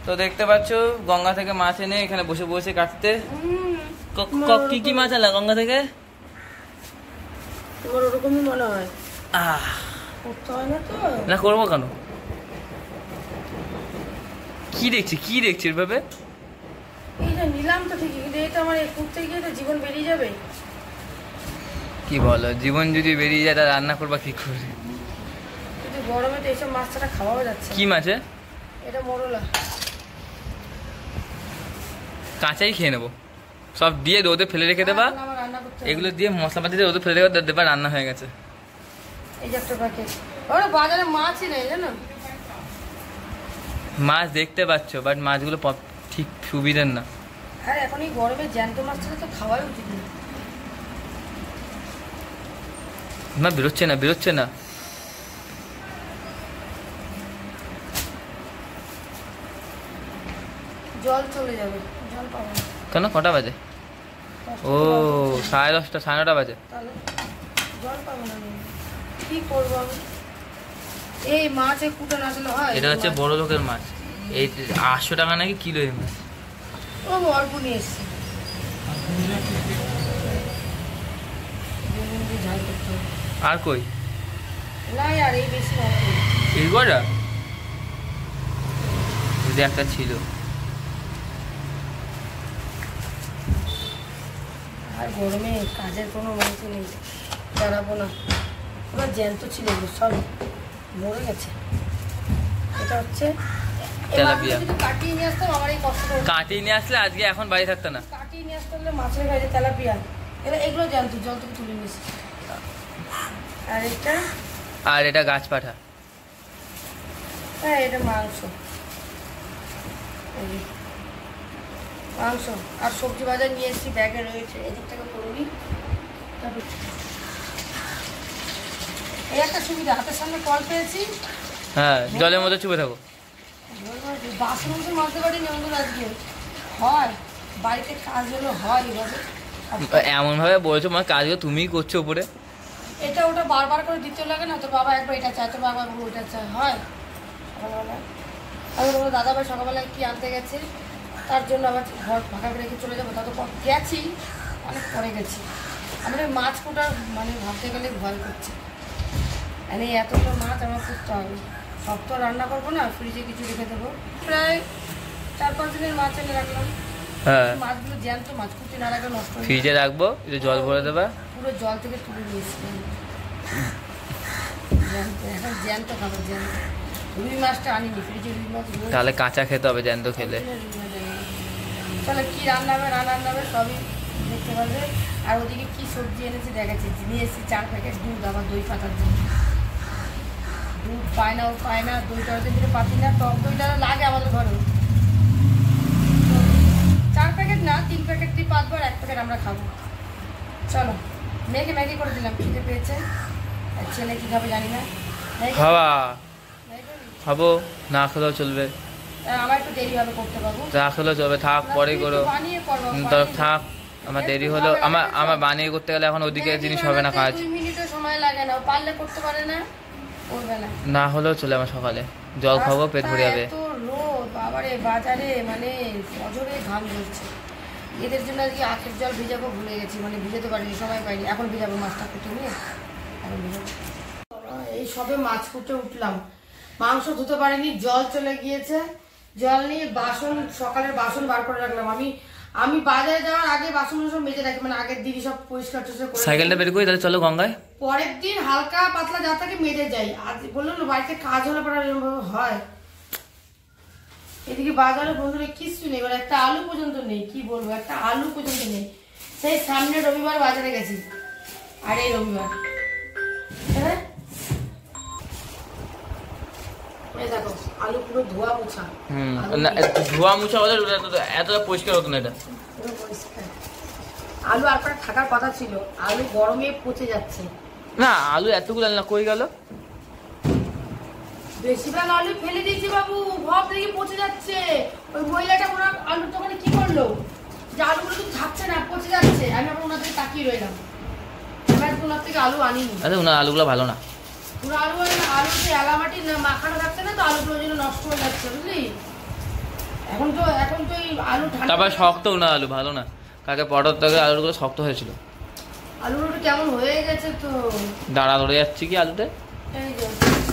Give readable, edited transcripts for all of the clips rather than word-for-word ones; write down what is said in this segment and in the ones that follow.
তো দেখতে পাচ্ছ গঙ্গা থেকে মাছ এনে এখানে বসে বসে কাটতে। কি কি মাছ আলা গঙ্গা থেকে? তোমার ওরকমই মনে হয়। করতে হয় না তো? না করবো কেন? কি দেখছি এভাবে? এইটা নিলাম তো ঠিকই, কিন্তু এটা আমার করতে গিয়ে তো জীবন বেরিয়ে যাবে। কি বলো, জীবন যদি বেরিয়ে যায় তা রান্না করবা কি করে? কিন্তু গরমে তো এইসব মাছ ছাড়া খাওয়াও যাচ্ছে। কি মাছে? এটা মোরলা। কাঁচাই খেয়ে নেবো, সব দিয়ে রোদে ফেলে রেখে দেবা। এগুলো দিয়ে মশলাপাতি দিয়ে রোদে ফেলে রেখে দেবা, রান্না হয়ে গেছে। এই যে একটা প্যাকেট। ওরে বাজারে মাছই নেই জানো। মাছ দেখতে পাচ্ছ, বাট মাছগুলো ঠিক সুবিধার না। আর এখন এই গরমে জ্যান্ত মাছ তো খাওয়াই উচিত না। না বেরোচ্ছে না। জল চলে যাবে, জল পাবো না। কেন, কটা বাজে? ও 10:30 9:30 বাজে। তাহলে জল পাবো না, কি করবো আমি? এই মাছ কুটে না আসলে হয়? এটা হচ্ছে বড় লোকের মাছ, এই 800 টাকা নাকি কিলো এই মাছ। ও অল্প নিয়ে এসছি। আর কই না আর এই বেশি এই কটা যদি একটা ছিল। আর গরমে কাজের কোনো মানুষ নেই, দাঁড়াবো না। এবার জ্যান্ত ছিল, সব মরে গেছে। এটা হচ্ছে তেলাপিয়া। কাটিয়ে নিয়ে আসতাম, আমার এই কষ্ট কাটিয়ে নিয়ে আসলে আজকে এখন বাড়ি থাকতো না। কাটিয়ে নিয়ে আসতে হলে মাছের গায়ে তেলাপিয়া, এগুলো জ্যান্ত, জল থেকে তুলে নিয়েছি। আর এটা গাছ পাঠা। হ্যাঁ এটা মাংস আর সবজি বাজার নিয়ে এসেছি, ব্যাগে রয়েছে। এদিক থেকে করবি। এই একটা সুবিধা, হাতের সামনে কল পেয়েছি। হ্যাঁ, জলের মধ্যে চুপে থাকো। বাসন মাঝে বাড়ি নেমন্তন আজকে হয়, বাড়িতে কাজ হলো হয় এভাবে। এমন ভাবে বলছো মানে কাজগুলো তুমিই করছো উপরে। এটা ওটা বারবার করে দিতে লাগে না, তোর বাবা একবার এটা চায়, তোর বাবা ওইটা চায়, হয় সকালবেলা। আমি তোমার দাদাভাই সকালবেলায় কি আনতে গেছে, তার জন্য আবার ঘর ফাঁকা রেখে চলে যাবো। তত গেছি, অনেক পরে গেছি। আমাদের মাছ কোটা মানে ভাবতে গেলে ভয় করছে। মানে এতগুলো মাছ আমার করতে হবে, সব তো রান্না করবো না, ফ্রিজে কিছু রেখে দেবো। প্রায় 4-5 দিনের মাছ এনে রাখলাম। হ্যাঁ, মাছগুলো জ্যান্ত মাছ, কুচি না রাখলে নষ্ট। ফ্রিজে রাখবো, জল ভরে দেবা। পুরো জল থেকে তুলে নিয়েছি জ্যান্ত, এখন জ্যান্ত খাবো, জ্যান্ত। রুই মাছটা আনিনি, ফ্রিজে রুই মাছ। তাহলে কাঁচা খেতে হবে জ্যান্ত খেলে। তাহলে কি রান্না হবে সবই দেখতে পারবে। আর ওদিকে কি সবজি এনেছে দেখাচ্ছি। নিয়ে এসেছি 4 প্যাকেট দুধ, আবার দই পাতার জন্য। দুধ পায় না, দইটা দিলে পাতি না, টক দইটা লাগে আমাদের ঘরে। 4 প্যাকেট না, 3 প্যাকেট দিয়ে পাতবার, 1 প্যাকেট আমরা খাবো। চলো মেয়েকে ম্যাগি করে দিলাম, খিদে পেয়েছে। আর ছেলে কি খাবে জানি না। খাবো, না খেলেও চলবে। আমার একটু দেরি হবে, করতে পারবো না খেলেও চলবে, থাক পরে করো। থাক, আমার দেরি হলো। আমার বানিয়ে করতে গেলে এখন ওদিকে জিনিস হবে না, কাজ 2 মিনিটও সময় লাগে না, পারলে করতে পারে না, করবে না। না হলেও চলে, আমার সকালে জল খাবো, পেট ভরে যাবে। এত রোদ বাবারে, বাজারে মানে অজরে ঘাম ঝরছে। এদের জন্য আজকে আখের জল ভিজাবো ভুলে গেছি, মানে ভিজাতে পারিনি, সময় পাইনি। এখন ভিজাবো, মাছটা কুটে নিয়ে এখন ভিজাবো। এই সবে মাছ কুটে উঠলাম, মাংস ধুতে পারিনি, জল চলে গিয়েছে। জল নিয়ে সকালের বাসন বার করে রাখলাম। আমি বাজারে যাওয়ার আগে বাসন সব মেজে রাখি, মানে আগের দিনই সব পরিষ্কার করে। সাইকেলটা বের করি, তাহলে চলো গঙ্গায়। পরের দিন হালকা পাতলা যা থাকে মেজে যাই। আজ বললাম না, বাড়িতে কাজ হলে পরে হয়। এদিকে বাজারে বন্ধুরা কিছু নেই, মানে একটা আলু পর্যন্ত নেই। কি বলবো, একটা আলু পর্যন্ত নেই। সেই সামনে রবিবার বাজারে গেছি, আর এই রবিবার হ্যাঁ দেখো আলু পুরো ধোয়া মোছা। ধোয়া মোছা বলে এতটা পরিষ্কার হতো না, এটা পুরো পরিষ্কার। আলু আর পরে থাকার কথা ছিল, আলু গরমে পচে যাচ্ছে। না, আলু এতগুলো না, কই গেল? বেশিরভাগ আলু ফেলে দিয়েছি বাবু, ভাব দেখি পচে যাচ্ছে। ওই মহিলাটা ওনার আলুর দোকানে কি করলো, যে আলুগুলো তো থাকছে না, পচে যাচ্ছে। আমি আবার ওনার থেকে তাকিয়ে রইলাম, ওনার থেকে আলু আনিনি। আরে ওনার আলুগুলো ভালো না, ওনার আলু আলু যে এলামাটি মাখানো থাকছে না, তো আলুগুলো যেন নষ্ট হয়ে যাচ্ছে, বুঝলি। এখন তো এই আলু ঠান্ডা। তারপর শক্তও না আলু, ভালো না। কালকে পটল থেকে আলুগুলো শক্ত হয়েছিল। আলুটা কেমন হয়ে গেছে তো, দাঁড়া ধরে যাচ্ছে কি আলুতে। এই যে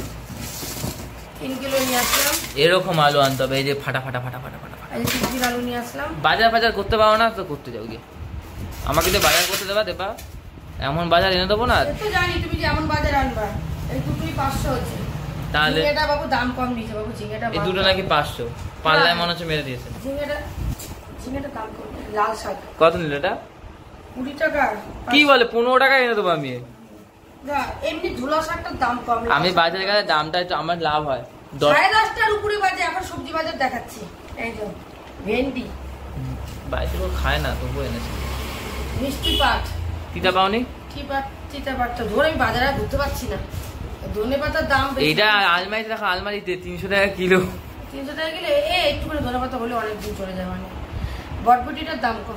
3 কিলো নিয়ে আসলাম। এরকম আলু আনতে হবে, এই যে ফাটা ফাটা ফাটা ফাটা ফাটা। এই 3 কিলো আলু নিয়ে আসলাম। বাজার করতে পারো না তো করতে যাও গিয়ে। আমাকে যে বাজার করতে দেবা এমন বাজার এনে দেবো না। তো জানি তুমি যেমন বাজার আনবা। এই দুটোই 500 হচ্ছে। তাহলে ঝিঙেটা বাবু দাম কম দিয়েছে বাবু, ঝিঙেটা। এই দুটো নাকি 500, পাল্লায় মনে হচ্ছে মেরে দিয়েছে। ঝিঙেটা দাম কম। লাল শাক কত নিল এটা? 20 টাকা। কি বলে 15 টাকা এনে দেবো আমি। এমনি ধুলা শাকটার দাম কম। আমি বাজারে গেলে দামটা একটু আমার লাভ হয়। 10:30টার উপরে বাজে, এখন সবজি বাজার দেখাচ্ছি। এই যে ভেন্ডি বাড়িতে কেউ খায় না, তবু এনেছে। মিষ্টি পাট। তিতা পাওনি? চিতা পাটটা ধরে আমি বাজারে ঘুরতে পারছি না। ধনে পাতার দাম এইটা আলমারিতে রাখা, আলমারিতে 300 টাকা কিলো। 300 টাকা গেলে একটু করে ধনে পাতা হলে অনেক দিন চলে যায়। মানে বটবটিটার দাম কম।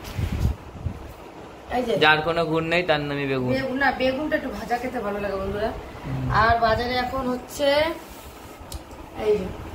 এই যে যার কোনো গুণ নেই তার নামই বেগুন। না, বেগুনটা একটু ভাজা খেতে ভালো লাগে বন্ধুরা। আর বাজারে এখন হচ্ছে এই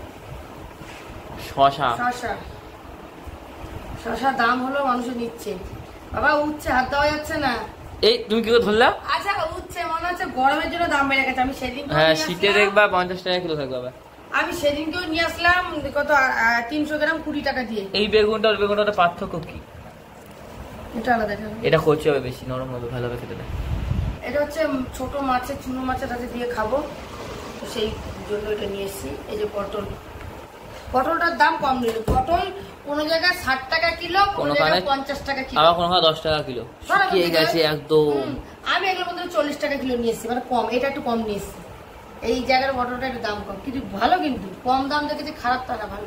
শশা দাম হলো, মানুষের নিচ্ছে। বাবা উঠছে, হাত দেওয়া যাচ্ছে না। এই তুমি কি করে ধরলা? আচ্ছা উঠছে, মনে হচ্ছে গরমের জন্য দাম বেড়ে গেছে। আমি সেদিন শীতে দেখবা 50 টাকা কিলো থাকবে। আমি সেদিনকেও নিয়ে আসলাম কত 300 গ্রাম 20 টাকা দিয়ে। এই বেগুনটা আর বেগুনটার পার্থক্য কি? এটা আলাদা। এটা কচি হবে, বেশি নরম হবে, ভালো হবে খেতে। এটা হচ্ছে ছোট মাছের, চুনো মাছের সাথে দিয়ে খাবো, তো সেই জন্য এটা নিয়ে এসেছি। এই যে পটলটার দাম কম নিল। পটল কোন জায়গায় 60 টাকা কিলো, কোন জায়গায় 50 টাকা কিলো, আবার কোন 10 টাকা কিলো। শুকিয়ে গেছে একদম। আমি এগুলোর মধ্যে 40 টাকা কিলো নিয়ে এসেছি, মানে কম। এটা একটু কম নিয়ে এসেছি। এই জায়গার পটলটা একটু দাম কম, কিন্তু ভালো। কিন্তু কম দাম দেখে যে খারাপ তা না, ভালো।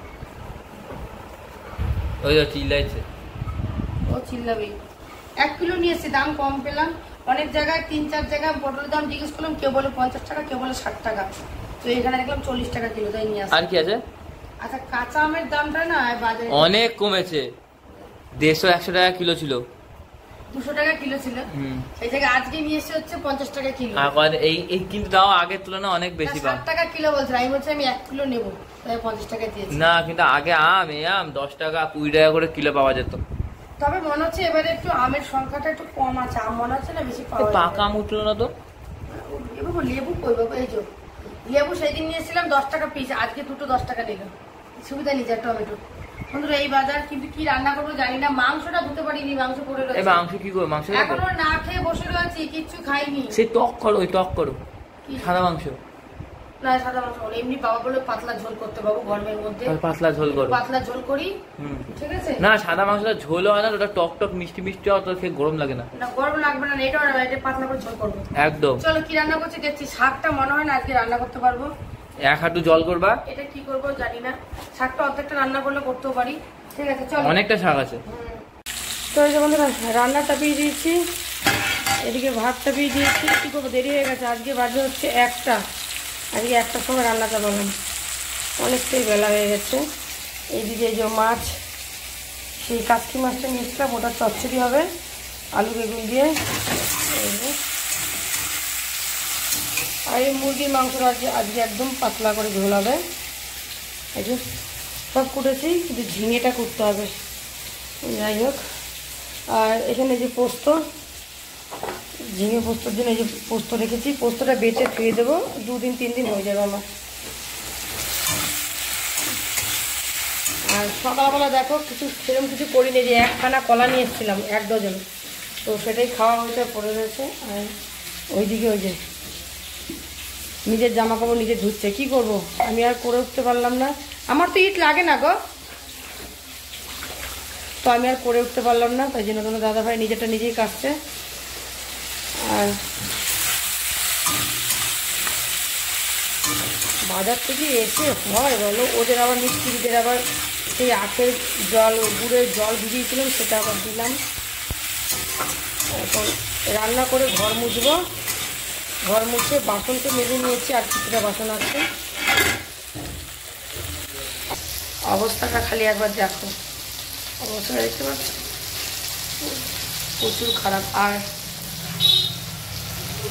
ওই চিল্লাইছে, ও চিল্লাবে। 1 কিলো নিয়ে এসেছি, দাম কম পেলাম। অনেক জায়গায় 3-4 জায়গায় পটলের দাম জিজ্ঞেস করলাম, কেউ বলে 50 টাকা, কেউ বলে 60 টাকা। তো এখানে দেখলাম 40 টাকা কিলো, তাই নিয়ে আসি। আর কি আছে? আচ্ছা কাঁচা আমের দামটা না বাজারে অনেক কমেছে। 150-100 টাকা কিলো ছিল, 200 টাকা কিলো ছিল। সেই জায়গায় আজকে নিয়ে এসে হচ্ছে 50 টাকা কিলো। এই কিন্তু তাও আগের তুলনায় অনেক বেশি। 60 টাকা কিলো বলছে। আমি বলছি আমি 1 কিলো নেবো, তাই 50 টাকা দিয়েছি। না কিন্তু আগে আম 10 টাকা 20 টাকা করে কিলো পাওয়া যেত। তবে মনে হচ্ছে এবারে একটু আমের সংখ্যাটা একটু কম আছে। আম মনে হচ্ছে না বেশি পাওয়া যায়। পাকা আম উঠলো না তো। লেবু কই বাবু? এই যে লেবু সেদিন নিয়েছিলাম 10 টাকা পিস, আজকে দুটো 10 টাকা নিল। সুবিধা নিচ্ছে। টমেটো বন্ধুরা এই বাজার। কিন্তু কি রান্না করবো জানি না। মাংসটা ধুতে পারিনি, মাংস পড়ে রয়েছে। মাংস কি করবো? মাংস এখনো না খেয়ে বসে রয়েছি, কিচ্ছু খাইনি। সেই টক করো সাদা মাংস। না সাদা মাংস হলো এমনি। বাবা বলে পাতলা ঝোল করতে, বাবু গরমের মধ্যে পাতলা ঝোল করি। ঠিক আছে না, সাদা মাংসটা ঝোল হয় না, ওটা টক মিষ্টি হয়, তো খেয়ে গরম লাগে না। না গরম লাগবে না, এটা পাতলা করে ঝোল করবো একদম। চলো কি রান্না করছি দেখছি। শাকটা মনে হয় না আজকে রান্না করতে পারবো। 1 হাঁটু জল করবা। এটা কি করবো জানি না। শাকটা অর্ধেকটা রান্না করলে করতেও পারি। ঠিক আছে চলো। অনেকটা শাক আছে। তো এই যে বন্ধুরা রান্না চাপিয়ে দিয়েছি, এদিকে ভাত চাপিয়ে দিয়েছি। কি করবো, দেরি হয়ে গেছে। আজকে বাজে হচ্ছে 1টা। আজকে 1টার সময় রান্না চাপালাম, অনেকটাই বেলা হয়ে গেছে। এইদিকে এই যে মাছ, সেই কাচকি মাছটা নিয়েছিলাম, ওটা চচ্চড়ি হবে আলু বেগুন দিয়ে। আর এই মুরগির মাংসটা আজকে একদম পাতলা করে ঝোল হবে। এই যে সব কুটেছি, কিন্তু ঝিঙেটা কুটতে হবে। যাই হোক। আর এখানে যে পোস্ত, ঝিঙে পোস্তর জন্য এই যে পোস্ত রেখেছি। পোস্তটা বেটে ধুয়ে দেবো, 2-3 দিন হয়ে যাবে আমার। আর সকালবেলা দেখো সেরকম কিছু করিনি। যে 1খানা কলা নিয়ে এসেছিলাম 1 ডজন, তো সেটাই খাওয়া হয়েছে, পড়ে রয়েছে। আর ওইদিকে ওই যে নিজের জামা কাপড় নিজে ধুচ্ছে। কি করব, আমি আর করে উঠতে পারলাম না। আমার তো ইট লাগে না গো, তো আমি আর করে উঠতে পারলাম না। তাই জন্য তোমার দাদাভাই নিজেরটা নিজেই কাটছে। আর বাজার থেকে এসে হয় বলো, ওদের আবার মিস্ত্রিদের আবার সেই আখের জল, গুড়ের জল ভিজিয়েছিলাম, সেটা আবার দিলাম। এখন রান্না করে ঘর মুছবো। ঘর মুছে বাসনকে মেজে নিয়েছি, আর কিছুটা বাসন আছে। অবস্থাটা খালি একবার দেখো, অবস্থাটা দেখতে পাচ্ছ, প্রচুর খারাপ। আর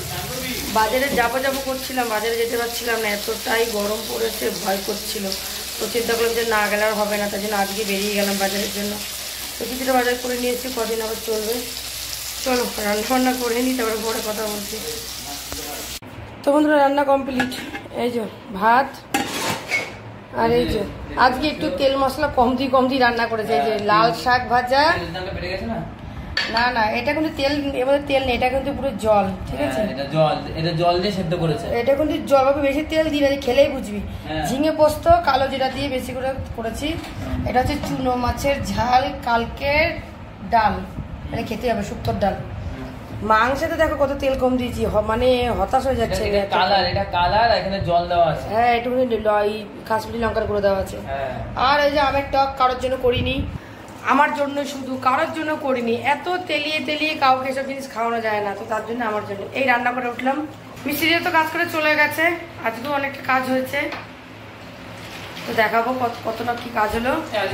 বাজারে যাবো করছিলাম, বাজারে যেতে পারছিলাম না, এতটাই গরম পড়েছে, ভয় করছিল। তো চিন্তা করলাম যে না গেলে আর হবে না, তার জন্য আজকে বেরিয়ে গেলাম বাজারের জন্য। তো কিছুটা বাজার করে নিয়েছি, কদিন আবার চলবে। চলো রান্না করে নিই, তারপরে পরে কথা বলছি। তো বন্ধুরা রান্না কমপ্লিট। এই যে ভাত, আর এই যে আজকে একটু তেল মশলা কম দিয়ে রান্না করেছে। এই যে লাল শাক ভাজা। না না, এটা কিন্তু তেল, এবারে তেল নেই, এটা কিন্তু পুরো জল। ঠিক আছে, এটা জল দিয়ে সেদ্ধ করেছে। এটা কিন্তু জল ভাবে, বেশি তেল দিই না, খেলেই বুঝবি। ঝিঙে পোস্ত কালো জিরা দিয়ে বেশি করে করেছি। এটা হচ্ছে চুনো মাছের ঝাল, কালকের ডাল, মানে খেতে হবে শুক্তোর ডাল। মাংসতে দেখো কত তেল কম দিয়েছি, মানে হতাশ হয়ে যাচ্ছে। এটা কালার, এখানে জল দেওয়া আছে। হ্যাঁ, একটুখানি কাশ্মীরি লঙ্কার গুঁড়ো দেওয়া আছে। আর এই যে আমের টক কারোর জন্য করিনি, আমার জন্য শুধু, কারোর জন্য করিনি। এত তেলিয়ে কাউকে এসব জিনিস খাওয়ানো যায় না, তো তার জন্য আমার জন্য এই রান্না করে উঠলাম। মিস্ত্রিরা তো কাজ করে চলে গেছে, আজকেও অনেকটা কাজ হয়েছে, তো দেখাবো কতটা কি কাজ হলো।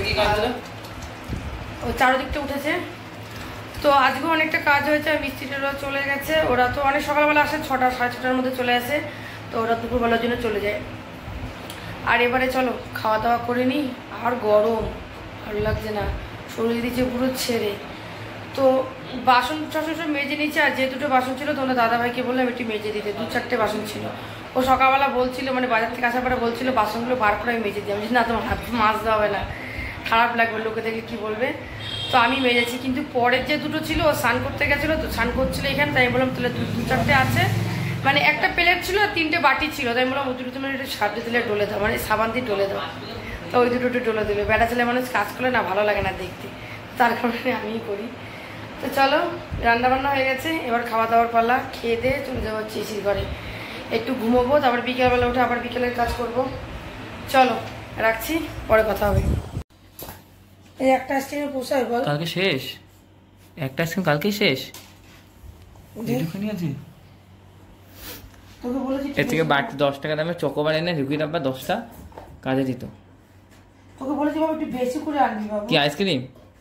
ও চারদিকটা উঠেছে, তো আজকেও অনেকটা কাজ হয়েছে। মিস্ত্রিরা চলে গেছে, ওরা তো অনেক সকালবেলা আসে, 6টা সাড়ে 6টার মধ্যে চলে আসে, তো ওরা দুপুরবেলার জন্য চলে যায়। আর এবারে চলো খাওয়া দাওয়া করে নিই। আর গরম ভালো লাগছে না, শরীর দিচ্ছে পুরো ছেড়ে। তো বাসন টাসন সব মেজে নিচ্ছে, আর যে দুটো বাসন ছিল তোমরা দাদাভাইকে বললাম একটু মেজে দিতে, 2-4টে বাসন ছিল। ও সকালবেলা বলছিল, মানে বাজার থেকে আসার পরে বলছিল বাসনগুলো বার করে আমি মেজে দিই। আমি না, তোমার হাত মাছ দেওয়া হবে না, খারাপ লাগবে, লোকে দেখলে কী বলবে। তো আমি মেজেছি, কিন্তু পরের যে দুটো ছিল ও স্নান করতে গেছিলো, তো স্নান করছিল এখানে, তাই বললাম তাহলে 2-4টে আছে, মানে একটা প্লেট ছিল আর 3টে বাটি ছিল, তাই বললাম ওই দুটো তুমি একটু সার্ফ দিলে ডলে দাও, মানে সাবান দিয়ে ডলে দাও। তো ওই দুটো ডলে দিল। বেটা ছেলে মানুষ কাজ করলে না ভালো লাগে না দেখতে, তার কারণে আমিই করি। তো চলো রান্নাবান্না হয়ে গেছে, এবার খাওয়া দাওয়ার পালা। খেয়ে দিয়ে চলে যাবো চিসির ঘরে, একটু ঘুমোবো, তারপর বিকেলবেলা উঠে আবার বিকেলের কাজ করব। চলো রাখছি, পরে কথা হবে। এই একটা আইসক্রিমে পোষায় বল? কালকে শেষ, একটা আইসক্রিম কালকেই শেষ। এইটুখানি আছে, তোকে বলেছি এর থেকে বাড়তি 10 টাকা দামে চকোবার এনে ঢুকিয়ে ডাব্বা 10টা কাজে দিত। তোকে বলেছি বাবা একটু বেশি করে আনবি বাবা। কি আইসক্রিম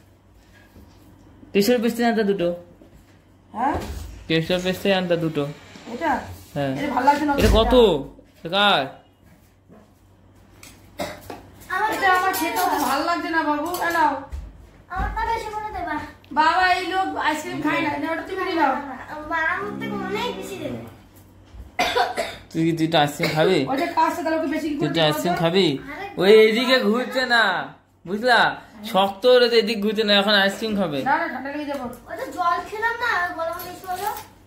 300 পিস আনতা দুটো? হ্যাঁ 300 পিস আনতা দুটো। এটা হ্যাঁ, এটা ভালো লাগছে না। এটা কত কার? এটা আমার খেতে ভালো লাগছে না বাবু। নাও আমারটা বেশি করে দেবা। বাবা এই লোক আইসক্রিম খায় না, ওটা তুমি নিয়ে নাও। আমার থেকে অনেক বেশি দেবে। তুই তো আইসক্রিম খাবি? ওটা কাছে তাহলে ওকে বেশি তুই করে তো আইসক্রিম খাবি? ওই এদিকে ঘুরছে না, বুঝলা, শক্ত ওর এদিক ঘুরছে না, এখন আইসক্রিম খাবে। না না, ঠান্ডা লেগে যাবো। ওটা জল খেলাম না, গরম বেশি হলো।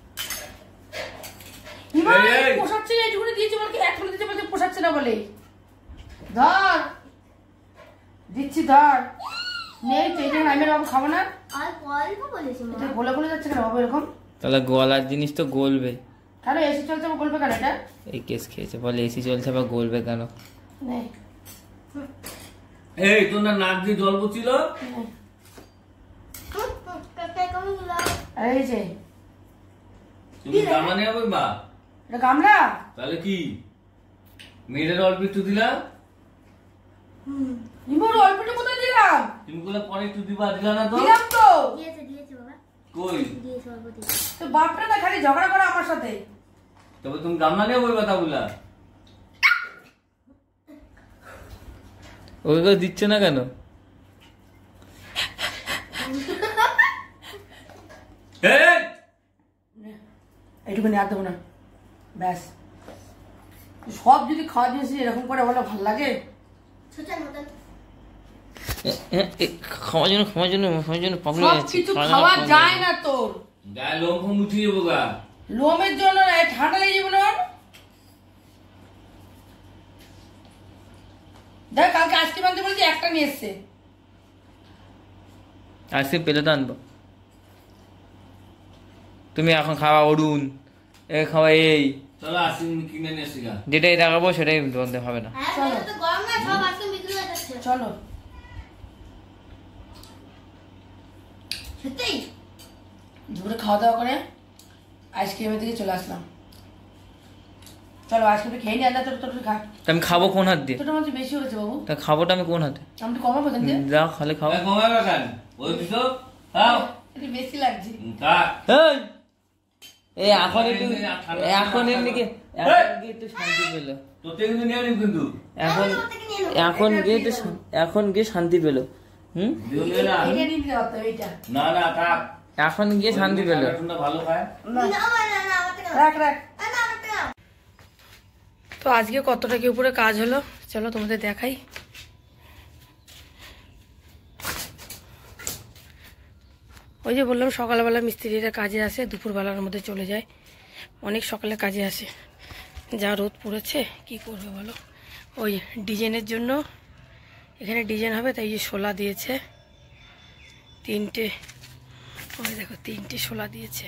পোষাচ্ছে না, এইটুকুনি দিয়েছি বলকে এক করে দিতে বলছে পোষাচ্ছে না বলে। ধর দিচ্ছি, ধর নেই তো, এটা আমি বাবু খাবো না। আর অল্প বলেছি মা। এটা গোলা গোলা যাচ্ছে কেন বাবু এরকম? তাহলে গলার জিনিস তো গলবে। কেন এসি চলছে বলবে কেন এটা? এই কেস খেয়েছে বলে এসি চলছে বা গলবে কেন? নেই এই তোর না নাক দিয়ে জল পড়ছিল? এই যে তুমি গামলা নিয়ে যাবে বা? এটা গামলা। তাহলে কি মেয়েদের অল্প একটু দিলা? নিমোর অল্পটা কোথায় দিলাম? তুমি গুলো পরে একটু দিবা, দিলা না তো? দিলাম তো। দিয়েছে দিয়েছে বাবা। কই দিয়েছে অল্প দিয়েছে। তো বাপটা না খালি ঝগড়া করে আমার সাথে। তবে তুমি গামলা নিয়ে বই কথা বলা। ওগুলো দিচ্ছে না কেন? এই এইটুকু আর দেবো না, ব্যাস। সব যদি খাওয়া জিনিস এরকম করে বলে ভালো লাগে? ছোটার মতন। খাওয়ার জন্য পাগল সব হয়ে যাচ্ছে। কিছু খাওয়া যায় না তোর। গায়ে লোম ফোম উঠিয়ে যাবো গা। লোমের জন্য না, ঠান্ডা লেগে যাবে না। দেখ কালকে আইসক্রিম আনতে বলেছি, একটা নিয়ে এসছে। আইসক্রিম পেলে তো আনবো। তুমি এখন খাওয়া অরুণ, এ খাওয়া এই, চলো আসি কিনে নিয়ে আসি গা। যেটাই দেখাবো সেটাই বলতে হবে না। হ্যাঁ এটা তো গরম না, সব আইসক্রিম বিক্রি হয়ে যাচ্ছে। চলো সত্যি দুপুরে খাওয়া দাওয়া করে আইসক্রিমের দিকে চলে আসলাম। চলো আইসক্রিমটা খেয়ে নিয়ে আনলে তোর খা। তা আমি খাবো কোন হাত দিয়ে? তোটা মাঝে বেশি হয়েছে বাবু। তা খাবোটা আমি কোন হাতে? আমি কমাবো কেন দিয়ে? যা খালে খাও। কমাবে কেন? ওই পিছো খাও। এটা বেশি লাগছে। খা। এই এখন একটু, এখন এমনি কি একটু শান্তি পেলো। তোর থেকে কিন্তু নিয়ে নিব কিন্তু এখন এখন গিয়ে শান্তি পেলো। হুম, দিও নিয়ে না এটা নিতে পারতো এইটা। না না থাক, এখন গিয়ে শান্তি পেলো। ঠান্ডা ভালো খায়। না, না আমার থেকে নাও। রাখ রাখ। না আমার থেকে নাও। তো আজকে কতটা কি উপরে কাজ হলো চলো তোমাদের দেখাই। ওই যে বললাম সকালবেলা মিস্ত্রিরা কাজে আসে, দুপুরবেলার মধ্যে চলে যায়, অনেক সকালে কাজে আসে। যা রোদ পড়েছে কি করবে বলো। ওই ডিজাইনের জন্য এখানে ডিজাইন হবে, তাই যে শোলা দিয়েছে 3টে। ওই দেখো 3টে শোলা দিয়েছে,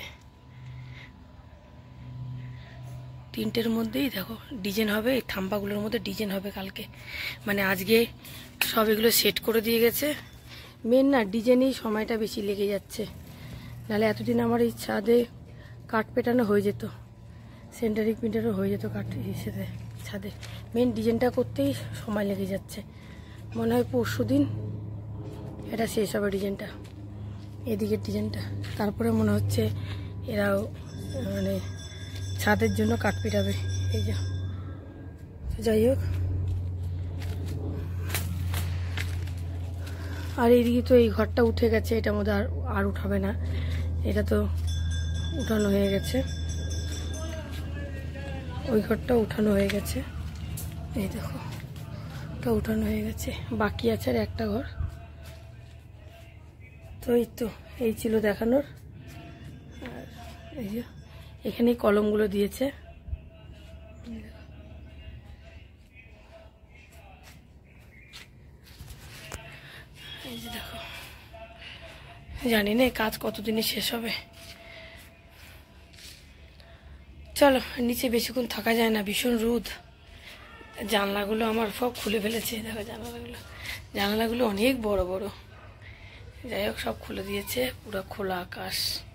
3টের মধ্যেই দেখো ডিজাইন হবে। এই থাম্পাগুলোর মধ্যে ডিজাইন হবে কালকে, মানে আজকে সব এগুলো সেট করে দিয়ে গেছে। মেন না ডিজাইনেই সময়টা বেশি লেগে যাচ্ছে, নাহলে এতদিন আমার এই ছাদে কাঠ পেটানো হয়ে যেত, সেন্টারিং প্রিন্টারও হয়ে যেত কাঠ হিসেবে ছাদে। মেন ডিজাইনটা করতেই সময় লেগে যাচ্ছে। মনে হয় পরশুদিন এটা শেষ হবে ডিজাইনটা, এদিকের ডিজাইনটা। তারপরে মনে হচ্ছে এরাও মানে ছাদের জন্য কাঠ পেটাবে। এই যে যাই হোক, আর এইদিকে তো এই ঘরটা উঠে গেছে, এটার মধ্যে আর উঠাবে না, এটা তো উঠানো হয়ে গেছে। ওই ঘরটা উঠানো হয়ে গেছে, এই দেখো ওটা উঠানো হয়ে গেছে, বাকি আছে আর একটা ঘর। তো এই ছিল দেখানোর। আর এই যে এখানেই কলমগুলো দিয়েছে, এই যে দেখো। জানি না কাজ কতদিনে শেষ হবে। চলো, নিচে বেশিক্ষণ থাকা যায় না, ভীষণ রোদ। জানলাগুলো আমার সব খুলে ফেলেছে, দেখো জানলাগুলো অনেক বড় বড়। যাই হোক সব খুলে দিয়েছে, পুরো খোলা আকাশ।